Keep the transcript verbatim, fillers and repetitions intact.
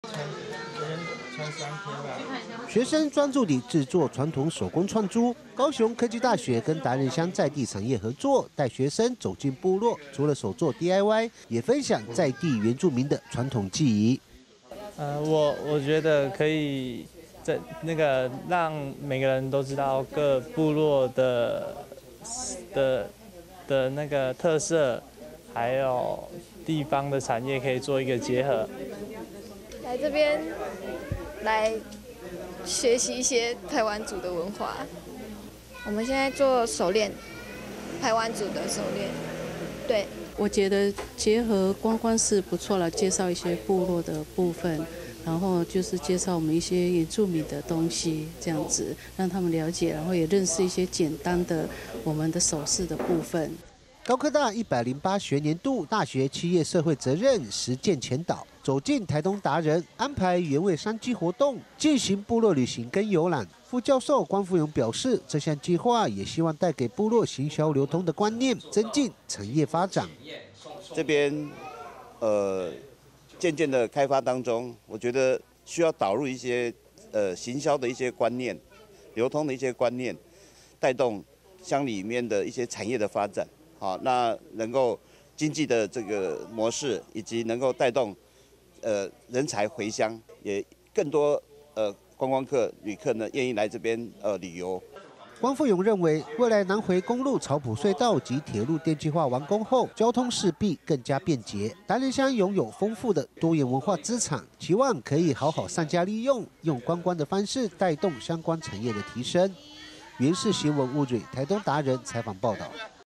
穿三天吧。 学生专注地制作传统手工串珠。高雄科技大学跟达人乡在地产业合作，带学生走进部落，除了手做 D I Y， 也分享在地原住民的传统技艺。 呃，我我觉得可以在那个让每个人都知道各部落的的的那个特色，还有地方的产业可以做一个结合。 来这边来学习一些排湾族的文化。我们现在做手链，排湾族的手链，对。 我觉得结合观光是不错了，介绍一些部落的部分，然后就是介绍我们一些原住民的东西，这样子让他们了解，然后也认识一些简单的我们的首饰的部分。 高科大一百零八学年度大学企业社会责任实践前导，走进台东达人，安排原味山鸡活动，进行部落旅行跟游览。副教授关富勇表示，这项计划也希望带给部落行销流通的观念，增进产业发展。 这边呃渐渐的开发当中，我觉得需要导入一些呃行销的一些观念，流通的一些观念，带动乡里面的一些产业的发展。好，那能够经济的这个模式，以及能够带动呃人才回乡，也更多呃观光客、旅客呢愿意来这边呃旅游。 关富勇认为，未来南回公路草埔隧道及铁路电气化完工后，交通势必更加便捷。达人乡拥有丰富的多元文化资产，期望可以好好善加利用，用观光的方式带动相关产业的提升。原是新闻物语台东达人采访报道。